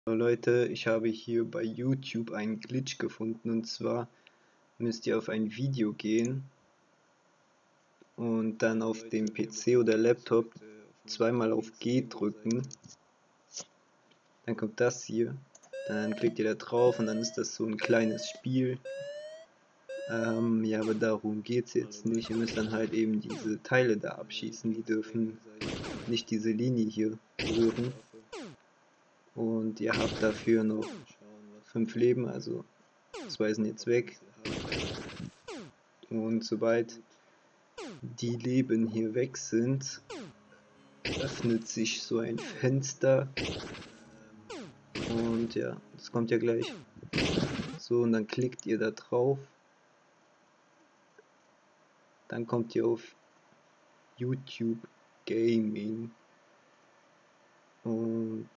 So Leute, ich habe hier bei YouTube einen Glitch gefunden, und zwar müsst ihr auf ein Video gehen und dann auf dem PC oder Laptop zweimal auf G drücken. Dann kommt das hier, dann klickt ihr da drauf und dann ist das so ein kleines Spiel. Ja, aber darum geht's jetzt nicht. Ihr müsst dann halt eben diese Teile da abschießen, die dürfen nicht diese Linie hier berühren. Und ihr habt dafür noch 5 Leben, also 2 sind jetzt weg. Und sobald die Leben hier weg sind, öffnet sich so ein Fenster. Und ja, das kommt ja gleich. So, und dann klickt ihr da drauf. Dann kommt ihr auf YouTube Gaming. Und